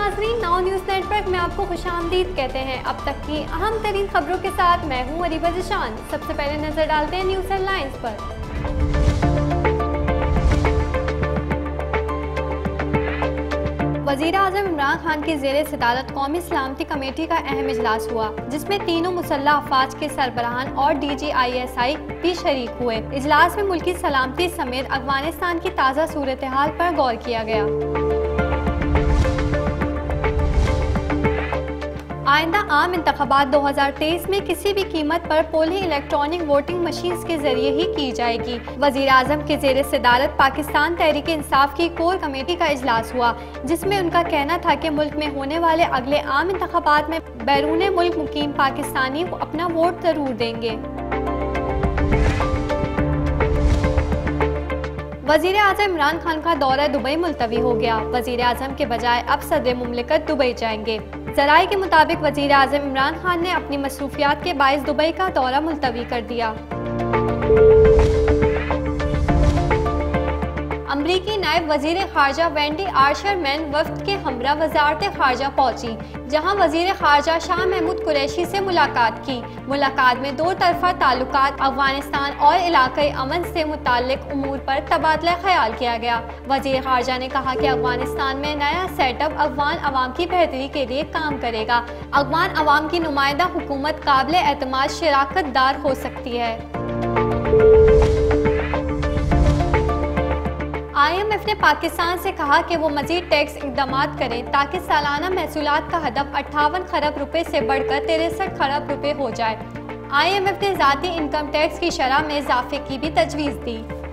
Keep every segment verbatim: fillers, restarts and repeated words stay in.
नाजरीन, now news network में आपको खुशामदीद कहते हैं। अब तक की अहम तरीन खबरों के साथ मैं हूं अरीबा जिशान। सबसे पहले नजर डालते हैं न्यूज़ हेडलाइंस पर। वज़ीर आज़म इमरान खान की ज़ेरे सदारत कौमी सलामती कमेटी का अहम इजलास हुआ, जिसमें तीनों मुसल्लह अफवाज के सरबराहान और D G I S I भी शरीक हुए। इजलास में मुल्की सलामती समेत अफगानिस्तान की ताज़ा सूरत हाल पर गौर किया गया। आइंदा आम इंतखाबात दो हज़ार तेईस में किसी भी कीमत पर पोलिंग इलेक्ट्रॉनिक वोटिंग मशीन्स के जरिए ही की जाएगी। वज़ीर आज़म के ज़ेरे सदारत पाकिस्तान तहरीक इंसाफ की कोर कमेटी का इजलास हुआ, जिसमें उनका कहना था कि मुल्क में होने वाले अगले आम इंतखाबात में बैरून मुल्क मुकीम पाकिस्तानी अपना वोट जरूर देंगे। वज़ीर आज़म इमरान खान का दौरा दुबई मुलतवी हो गया। वज़ीर आज़म के बजाय अब सदर मुमलिकत दुबई जाएंगे। ज़राए के मुताबिक वज़ीर आज़म इमरान खान ने अपनी मसरूफियात के बाइस दुबई का दौरा मुलतवी कर दिया। अमरीकी नायब वज़ीर ख़ारजा वेंडी आर्शरमैन वफ़द के हमरा वज़ारत ख़ारजा पहुंची, जहां वज़ीर ख़ारजा शाह महमूद कुरैशी से मुलाकात की। मुलाकात में दो तरफ़ा ताल्लुकात, अफ़गानिस्तान और इलाक़ाई अमन से मुताल्लिक़ उमूर पर तबादला ख़याल किया गया। वज़ीर ख़ारजा ने कहा कि अफ़गानिस्तान में नया सेटअप अफ़गान अवाम की बेहतरी के लिए काम करेगा। अफ़गान अवाम की नुमाइंदा हुकूमत काबिल एतमाद शराकत दार हो सकती है। आई एम एफ ने पाकिस्तान से कहा कि वो मजीद टैक्स इक़दामात करें ताकि सालाना महसूलात का हदफ अट्ठावन खरब रुपए से बढ़कर तिरसठ खरब रुपए हो जाए। आई एम एफ ने ज़ाती इनकम टैक्स की शरह में इजाफे की भी तजवीज़ दी।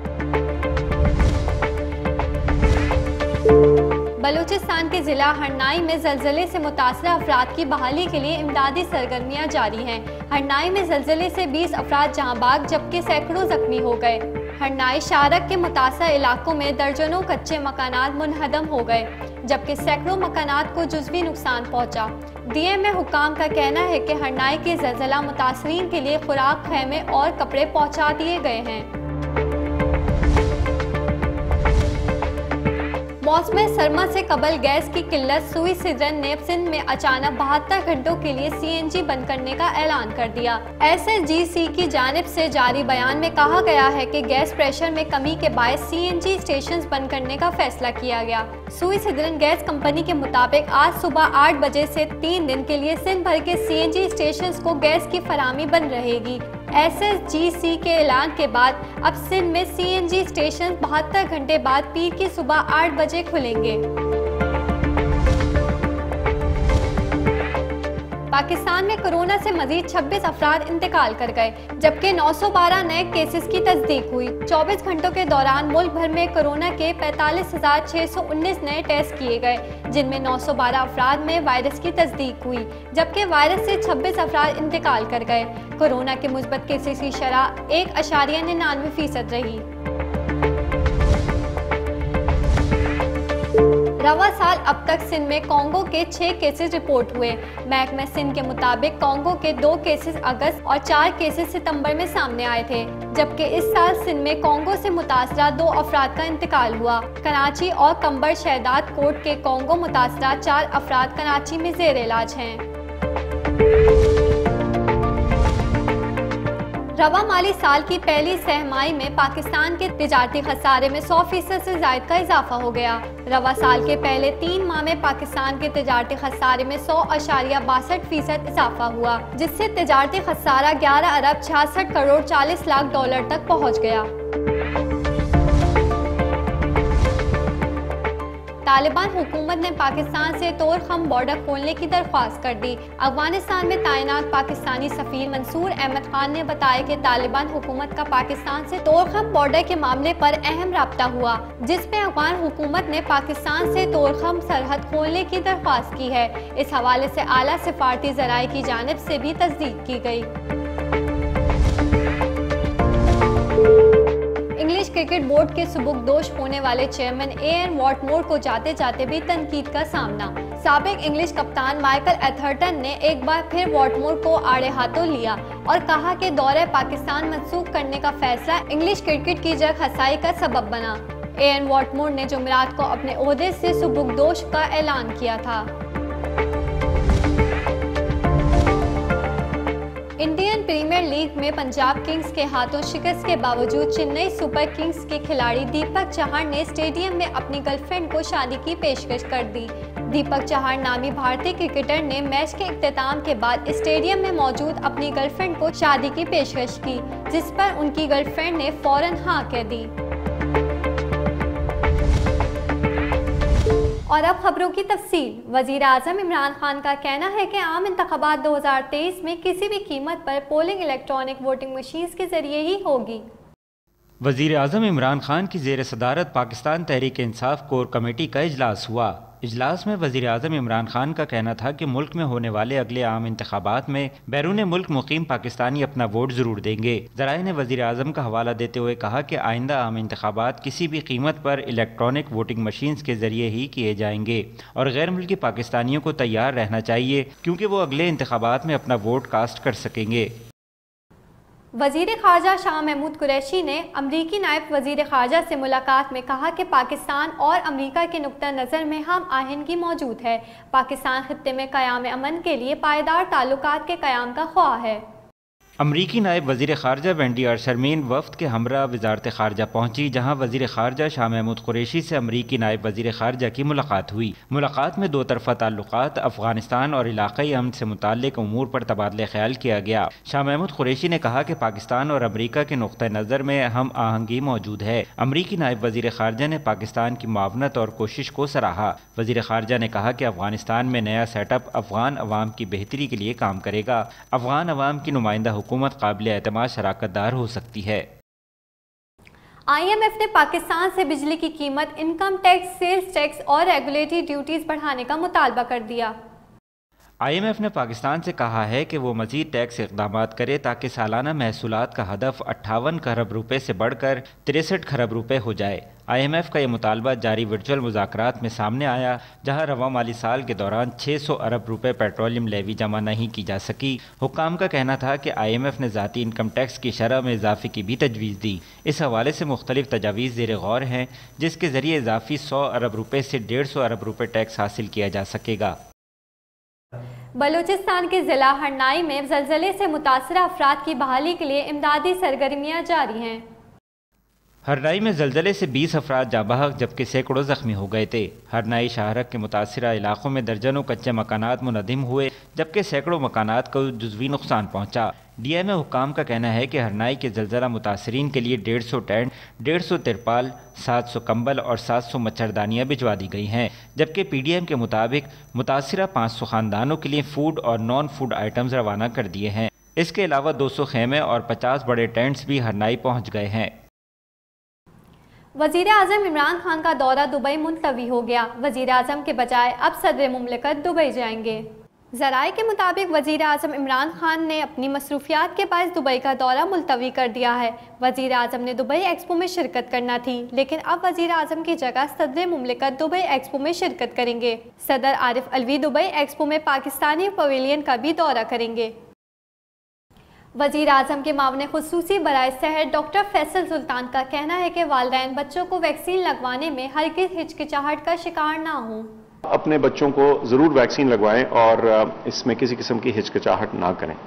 बलूचिस्तान के ज़िला हरनाई में ज़लज़ले से मुतासरा अफराद की बहाली के लिए इमदादी सरगर्मियाँ जारी हैं। हरनाई में ज़लज़ले से बीस अफराद जहाँ बाग जबकि सैकड़ों जख्मी हो गए। हरनाई शारक के मुतासर इलाकों में दर्जनों कच्चे मकानात मुनहदम हो गए, जबकि सैकड़ों मकानात को जुज़वी नुकसान पहुंचा। डी एम ए हुकाम का कहना है कि हरनाई के ज़लज़ला मुतासरीन के लिए खुराक, खैमे और कपड़े पहुंचा दिए गए हैं। मौसम सरमा से कबल गैस की किल्लत सुई सिद्रन ने सिंध में अचानक बहत्तर घंटों के लिए सी एन जी बंद करने का ऐलान कर दिया। एस एस जी सी की जानिब से जारी बयान में कहा गया है कि गैस प्रेशर में कमी के बायस सी एन जी स्टेशन बंद करने का फैसला किया गया। सुई सिद्रन गैस कंपनी के मुताबिक आज सुबह आठ बजे से तीन दिन के लिए सिंध भर के सी एन जी स्टेशन को गैस की फराहमी बंद रहेगी। एस एस जी सी के ऐलान के बाद अब सिंध में सी एन जी स्टेशन बहत्तर घंटे बाद पीर की सुबह आठ बजे खुलेंगे। पाकिस्तान में कोरोना से मजीद छब्बीस अफराद इंतकाल कर गए, जबकि नौ सौ बारह नए केसेस की तस्दीक हुई। चौबीस घंटों के दौरान मुल्क भर में कोरोना के पैंतालीस हजार छह सौ उन्नीस नए टेस्ट किए गए, जिनमें नौ सौ बारह अफराद में वायरस की तस्दीक हुई, जबकि वायरस से छब्बीस अफराद इंतकाल कर गए। कोरोना के मुस्बत केसेस की शरह एक अशारिया निन्यानवे फीसद रही। रवा साल अब तक सिंध में कोंगो के छह केसेस रिपोर्ट हुए। महकमा सिंध के मुताबिक कोंगो के दो केसेस अगस्त और चार केसेस सितंबर में सामने आए थे, जबकि इस साल सिंध में कोंगो से मुतासरा दो अफराद का इंतकाल हुआ। कराची और कंबर शहदाद कोट के कोंगो मुतासरा चार अफराद कराची में जेर इलाज हैं। रवा माली साल की पहली सहमाही में पाकिस्तान के तिजारती खसारे में सौ फीसद से जायद का इजाफा हो गया। रवा साल के पहले तीन माह में पाकिस्तान के तिजारती खसारे में सौ अशारिया बासठ फीसद इजाफा हुआ, जिससे तिजारती खसारा ग्यारह अरब छियासठ करोड़ चालीस लाख डॉलर तक पहुँच गया। तालिबान हुकूमत ने पाकिस्तान से तोरखम बॉर्डर खोलने की दरख्वास्त कर दी। अफगानिस्तान में तैनात पाकिस्तानी सफीर मंसूर अहमद खान ने बताया कि तालिबान हुकूमत का पाकिस्तान से तोरखम बॉर्डर के मामले पर अहम राब्ता हुआ, जिसमें अफगान हुकूमत ने पाकिस्तान से तोरखम सरहद खोलने की दरख्वास्त की है। इस हवाले से आला सिफारती ज़राए की जानिब से भी तस्दीक की गई। इंग्लिश क्रिकेट बोर्ड के सुबुकदोश होने वाले चेयरमैन ए एन वॉटमोर को जाते जाते भी तनकीद का सामना। साबिक इंग्लिश कप्तान माइकल एथरटन ने एक बार फिर वॉटमोर को आड़े हाथों लिया और कहा कि दौरे पाकिस्तान मंसूख करने का फैसला इंग्लिश क्रिकेट की जग हसाई का सबब बना। ए एन वॉटमोर ने जुमेरात को अपने ओहदे से सुबुकदोश का ऐलान किया था। इंडियन प्रीमियर लीग में पंजाब किंग्स के हाथों शिकस्त के बावजूद चेन्नई सुपर किंग्स के खिलाड़ी दीपक चहर ने स्टेडियम में अपनी गर्लफ्रेंड को शादी की पेशकश कर दी। दीपक चहर नामी भारतीय क्रिकेटर ने मैच के इख्तिताम के बाद स्टेडियम में मौजूद अपनी गर्लफ्रेंड को शादी की पेशकश की, जिस पर उनकी गर्लफ्रेंड ने फौरन हाँ कह दी। और अब खबरों की तफसील। वजीर आजम इमरान खान का कहना है कि आम इंतखाबात दो हज़ार तेईस में किसी भी कीमत पर पोलिंग इलेक्ट्रॉनिक वोटिंग मशीन्स के जरिए ही होगी। वजीर आजम इमरान खान की ज़ेर सदारत पाकिस्तान तहरीक इंसाफ कोर कमेटी का इजलास हुआ। इजलास में वजीर आजम इमरान खान का कहना था कि मुल्क में होने वाले अगले आम इंतखाबात में बैरून मुल्क मुकीम पाकिस्तानी अपना वोट जरूर देंगे। ज़राए ने वजीर आजम का हवाला देते हुए कहा कि आइंदा आम इंतखाबात किसी भी कीमत पर इलेक्ट्रॉनिक वोटिंग मशीन्स के जरिए ही किए जाएंगे और गैर मुल्की पाकिस्तानियों को तैयार रहना चाहिए, क्योंकि वो अगले इंतखाबात में अपना वोट कास्ट कर सकेंगे। वजीर खारजा शाह महमूद कुरैशी ने अमरीकी नायब वजीर खारजा से मुलाकात में कहा कि पाकिस्तान और अमरीका के नुक्ता नज़र में हम आहंगी मौजूद है। पाकिस्तान खित्ते में क़याम अमन के लिए पायदार ताल्लुकात के क़याम का ख्वाह है। अमरीकी नायब वज़ीर ख़ारजा वेंडी शर्मीन वफ़द के हमरा वज़ारत ख़ारजा पहुँची, जहाँ वज़ीर ख़ारजा शाह महमूद कुरैशी से अमरीकी नायब वज़ीर ख़ारजा की मुलाकात हुई। मुलाकात में दो तरफ़ा ताल्लुकात, अफ़गानिस्तान और इलाक़ाई अमन से मुताल्लिक़ उमूर पर तबादला ख्याल किया गया। शाह महमूद कुरैशी ने कहा कि पाकिस्तान और अमरीका के नुक़्ता नज़र में हम आहंगी मौजूद है। अमरीकी नायब वज़ीर ख़ारजा ने पाकिस्तान की मुआवनत और कोशिश को सराहा। वज़ीर ख़ारजा ने कहा कि अफ़गानिस्तान में नया सेटअप अफ़गान अवाम की बेहतरी के लिए काम करेगा। अफ़गान अवाम की नुमाइंदा हुकूमत काबिल एतमाद शराकतदार हो सकती है। आई एम एफ ने पाकिस्तान से बिजली की कीमत, इनकम टैक्स, सेल्स टैक्स और रेगुलेटरी ड्यूटीज बढ़ाने का मुतालबा कर दिया। आई एम एफ ने पाकिस्तान से कहा है कि वो मज़ीद टैक्स इक़दामात करे ताकि सालाना महसूलात का हदफ अट्ठावन खरब रुपए से बढ़कर तिरसठ खरब रुपए हो जाए। आई एम एफ का ये मुतालबा जारी वर्चुअल मुज़ाकरात में सामने आया, जहाँ रवा माली साल के दौरान छः सौ अरब रुपए पेट्रोलियम लेवी जमा नहीं की जा सकी। हुक्काम का कहना था कि आई एम एफ ने ज़ाती इनकम टैक्स की शरह में इजाफे की भी तजवीज़ दी। इस हवाले से मुख्तलिफ तजावीज़ ज़ेर गौर हैं, जिसके ज़रिए इजाफी सौ अरब रुपए से डेढ़ सौ अरब रुपए टैक्स हासिल किया जा सकेगा। बलूचिस्तान के ज़िला हरनाई में ज़लज़ले से मुतासरा अफराद की बहाली के लिए इमदादी सरगर्मियाँ जारी हैं। हरनाई में ज़लज़ले से बीस अफराद जाँ बहक जबकि सैकड़ों ज़ख्मी हो गए थे। हरनाई शाहरक के मुतासरा इलाकों में दर्जनों कच्चे मकानात मुनहदिम हुए, जबकि सैकड़ों मकानात को जुज़वी नुकसान पहुँचा। डी एम ए हुक्काम का कहना है कि हरनाई के ज़लज़ला मुतासरीन के लिए डेढ़ सौ टेंट, डेढ़ सौ तिरपाल, सात सौ कंबल और सात सौ मच्छरदानियाँ भिजवा दी गई हैं, जबकि पी डी एम के मुताबिक मुतासरा पाँच सौ ख़ानदानों के लिए फ़ूड और नॉन फूड आइटम्स रवाना कर दिए हैं। इसके अलावा दो सौ खेमे और पचास बड़े टेंट्स भी हरनाई पहुँच गए हैं। वज़ीर आज़म इमरान खान का दौरा दुबई मुलतवी हो गया। वज़ीर आज़म के बजाय अब सदर मुमलिकत दुबई जाएंगे। ज़राए के मुताबिक वज़ीर आज़म इमरान खान ने अपनी मसरूफियात के बायस दुबई का दौरा मुलतवी कर दिया है। वज़ीर आज़म ने दुबई एक्सपो में शिरकत करना थी, लेकिन अब वज़ीर आज़म की जगह सदर मुमलिकत दुबई एक्सपो में शिरकत करेंगे। सदर आरिफ अलवी दुबई एक्सपो में पाकिस्तानी पवेलियन का भी दौरा करेंगे। वज़ीर आज़म के मामले खुसूसी बराए सेहत डॉक्टर फैसल सुल्तान का कहना है कि वालिदैन बच्चों को वैक्सीन लगवाने में हरगिज़ हिचकिचाहट का शिकार ना हों। अपने बच्चों को ज़रूर वैक्सीन लगवाएं और इसमें किसी किस्म की हिचकिचाहट ना करें।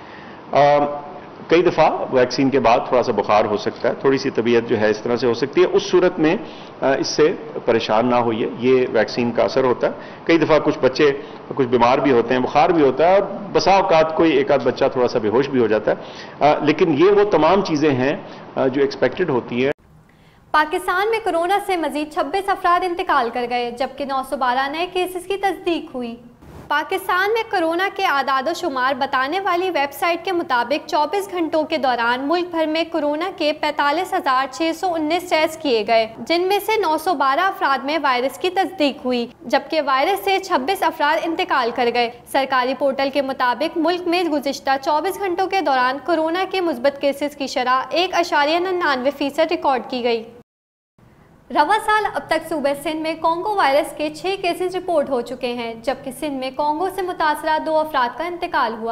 आ, कई दफ़ा वैक्सीन के बाद थोड़ा सा बुखार हो सकता है, थोड़ी सी तबीयत जो है इस तरह से हो सकती है। उस सूरत में इससे परेशान ना होइए, ये वैक्सीन का असर होता है। कई दफ़ा कुछ बच्चे कुछ बीमार भी होते हैं, बुखार भी होता है और बसा औकात कोई एक आध बच्चा थोड़ा सा बेहोश भी हो जाता है, आ, लेकिन ये वो तमाम चीज़ें हैं जो एक्सपेक्टेड होती हैं। पाकिस्तान में कोरोना से मजीद छब्बीस अफराद इंतकाल कर गए, जबकि नौ सौ बारह नए केसेस की तस्दीक हुई। पाकिस्तान में कोरोना के आदाद शुमार बताने वाली वेबसाइट के मुताबिक चौबीस घंटों के दौरान मुल्क भर में कोरोना के पैंतालीस हजार छः सौ उन्नीस टेस्ट किए गए, जिनमें से नौ सौ बारह अफराद में वायरस की तस्दीक हुई, जबकि वायरस से छब्बीस अफराद इंतकाल कर गए। सरकारी पोर्टल के मुताबिक मुल्क में गुज़िश्ता चौबीस घंटों के दौरान कोरोना के मुस्बत केसेस की शरह एक अशारिया निन्यानवे फीसद रिकॉर्ड की गई। रवा साल अब तक सूबे सिंध में कोंगो वायरस के छः केसेस रिपोर्ट हो चुके हैं, जबकि सिंध में कोंगो से मुतासरा दो अफराद का इंतकाल हुआ।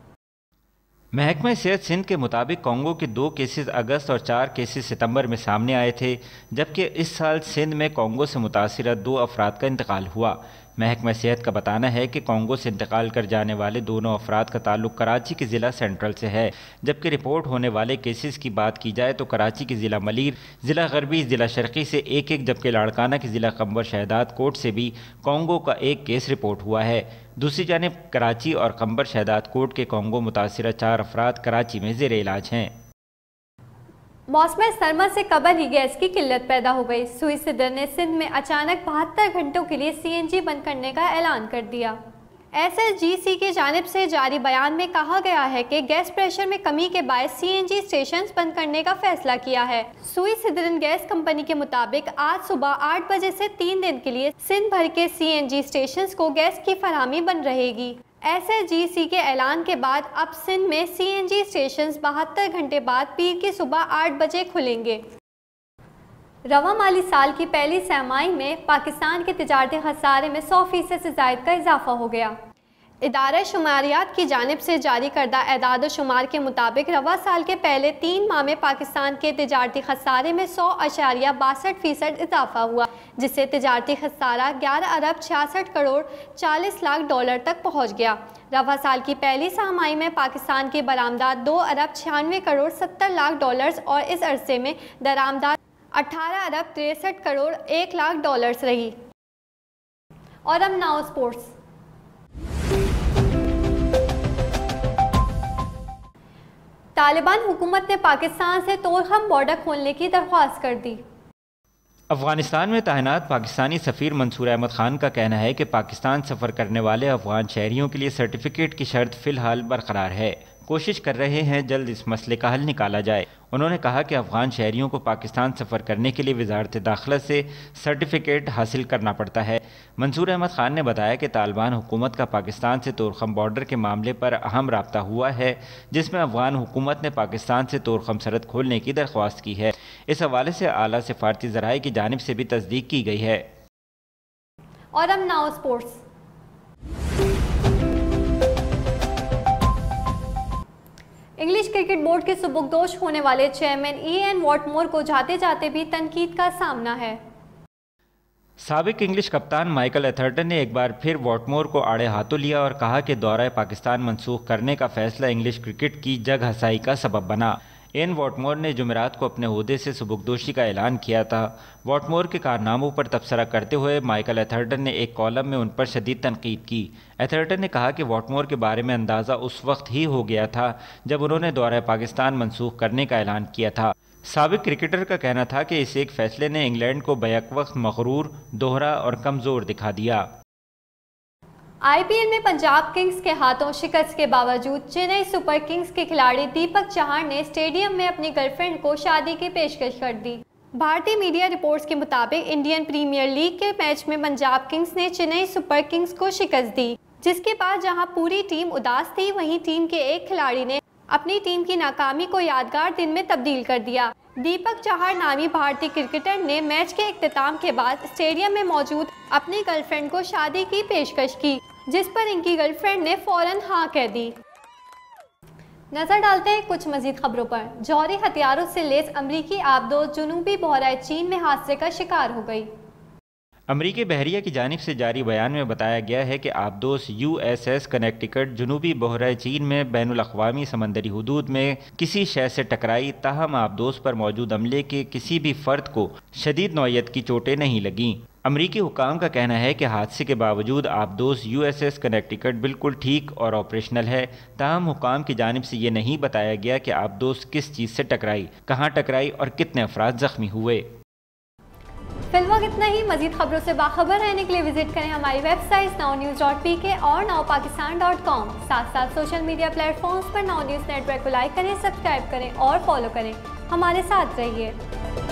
महकमा सेहत सिंध के मुताबिक कोंगो के दो केसेस अगस्त और चार केसेस सितंबर में सामने आए थे, जबकि इस साल सिंध में कोंगो से मुतासरा दो अफराद का इंतकाल हुआ। महकमा सेहत का बताना है कि कॉन्गो से इंतकाल कर जाने वाले दोनों अफराद का ताल्लुक कराची के ज़िला सेंट्रल से है, जबकि रिपोर्ट होने वाले केसेस की बात की जाए तो कराची के ज़िला मलीर, ज़िला गरबी, ज़िला शर्की से एक एक, जबकि लाड़काना के ज़िला कंबर शहदाद कोट से भी कॉन्गो का एक केस रिपोर्ट हुआ है। दूसरी जानिब कराची और कंबर शहदाद कोट के कॉन्गो मुतासिरा चार अफराद कराची में ज़ेर इलाज हैं। मौसम सरमा से कबल ही गैस की किल्लत पैदा हो गई। सुई सदर ने सिंध में अचानक बहत्तर घंटों के लिए सी एन जी बंद करने का ऐलान कर दिया। एस एस जी सी की जानिब से जारी बयान में कहा गया है कि गैस प्रेशर में कमी के बायस सी एन जी स्टेशन बंद करने का फैसला किया है। सुई सिदरन गैस कंपनी के मुताबिक आज सुबह आठ बजे से तीन दिन के लिए सिंध भर के सी एन जी स्टेशन को गैस की फराहमी बंद रहेगी। एस एस जी सी के ऐलान के बाद अब सिंध में सी एन जी स्टेशन बहत्तर घंटे बाद पीर की सुबह आठ बजे खुलेंगे। रवा माली साल की पहली सहमाही में पाकिस्तान के तिजारती खसारे में सौ फीसद से ज़ायद का इजाफा हो गया। इदारा शुमारियात की जानिब से जारी करदा एदाद व शुमार के मुताबिक रवा साल के पहले तीन माह में पाकिस्तान के तिजारती खसारे में सौ अशारिया बासठ फीसद इजाफा हुआ, जिससे तिजारती खसारा ग्यारह अरब छियासठ करोड़ चालीस लाख डॉलर तक पहुँच गया। रवा साल की पहली सहमाही में पाकिस्तान की बरामदात दो अरब छियानवे करोड़ सत्तर लाख डॉलर्स और इस अरसे में दरामदात अठारह अरब तिरसठ करोड़ एक लाख डॉलर्स रही। और अब नाउ स्पोर्ट्स। तालिबान हुकूमत ने पाकिस्तान से तोरखम बॉर्डर खोलने की दरख्वास्त कर दी। अफगानिस्तान में तैनात पाकिस्तानी सफ़ीर मंसूर अहमद खान का कहना है कि पाकिस्तान सफ़र करने वाले अफगान शहरियों के लिए सर्टिफिकेट की शर्त फ़िलहाल बरकरार है। कोशिश कर रहे हैं जल्द इस मसले का हल निकाला जाए। उन्होंने कहा कि अफगान शहरियों को पाकिस्तान सफ़र करने के लिए वजारत दाखिला से सर्टिफिकेट हासिल करना पड़ता है। मंसूर अहमद खान ने बताया कि तालिबान हुकूमत का पाकिस्तान से तोरखम बॉर्डर के मामले पर अहम राब्ता हुआ है, जिसमें अफगान हुकूमत ने पाकिस्तान से तोरखम सरहद खोलने की दरख्वास्त की है। इस हवाले से आला सिफारती ज़राए की जानिब से भी तस्दीक की गई है। और अब now sports. English cricket board के सुबुकदोश होने वाले चेयरमैन इएन वॉटमोर को जाते जाते भी तनकीद का सामना है। साबिक इंग्लिश कप्तान माइकल एथर्टन ने एक बार फिर वॉटमोर को आड़े हाथों लिया और कहा कि दौरा पाकिस्तान मनसूख करने का फैसला इंग्लिश क्रिकेट की जग हसाई का सबब बना। एन वॉटमोर ने जुमेरात को अपने ओहदे से सुबुकदोशी का ऐलान किया था। वॉटमोर के कारनामों पर तबसरा करते हुए माइकल एथर्टन ने एक कॉलम में उन पर शदीद तनकीद की। एथर्टन ने कहा कि वॉटमोर के बारे में अंदाज़ा उस वक्त ही हो गया था जब उन्होंने दौरा पाकिस्तान मनसूख करने का ऐलान किया था। साबिक क्रिकेटर का कहना था कि इस एक फैसले ने इंग्लैंड को बैक वक्त मगरूर, दोहरा और कमज़ोर दिखा दिया। आई पी एल में पंजाब किंग्स के हाथों शिकस्त के बावजूद चेन्नई सुपर किंग्स के खिलाड़ी दीपक चहर ने स्टेडियम में अपनी गर्लफ्रेंड को शादी की पेशकश कर दी। भारतीय मीडिया रिपोर्ट्स के मुताबिक इंडियन प्रीमियर लीग के मैच में पंजाब किंग्स ने चेन्नई सुपर किंग्स को शिकस्त दी, जिसके बाद जहां पूरी टीम उदास थी, वहीं टीम के एक खिलाड़ी ने अपनी टीम की नाकामी को यादगार दिन में तब्दील कर दिया। दीपक चहर नामी भारतीय क्रिकेटर ने मैच के इख्तिताम के बाद स्टेडियम में मौजूद अपनी गर्लफ्रेंड को शादी की पेशकश की, जिस पर इनकी गर्लफ्रेंड ने फौरन हाँ कह दी। नजर डालते हैं कुछ मजीद खबरों पर। जौहरी हथियारों से लैस अमरीकी आबदोज जुनूबी बहराए चीन में हादसे का शिकार हो गई। अमरीकी बहरिया की जानिब से जारी बयान में बताया गया है कि आबदोस यू एस एस कनेक्टिकट जुनूबी बहराए चीन में बैनुल अक़वामी समंदरी हदूद में किसी शय से टकराई, ताहम आबदोस पर मौजूद अमले के किसी भी फर्द को शदीद नौयत की चोटें नहीं लगीं। अमरीकी हुकाम का कहना है कि हादसे के बावजूद आबदोस यू एस एस कनेक्टिकट बिल्कुल ठीक और ऑपरेशनल है। ताहम हुकाम की जानिब से ये नहीं बताया गया कि आबदोस किस चीज़ से टकराई, कहाँ टकराई और कितने अफराद जख्मी हुए। फिलहाल इतना ही। मजीद खबरों से बाखबर रहने के लिए विजिट करें हमारी website now news dot P K और नाउ पाकिस्तान डॉट कॉम। साथ साथ सोशल मीडिया प्लेटफॉर्म्स पर नाउ न्यूज़ नेटवर्क को लाइक करें, सब्सक्राइब करें और फॉलो करें। हमारे साथ रहिए।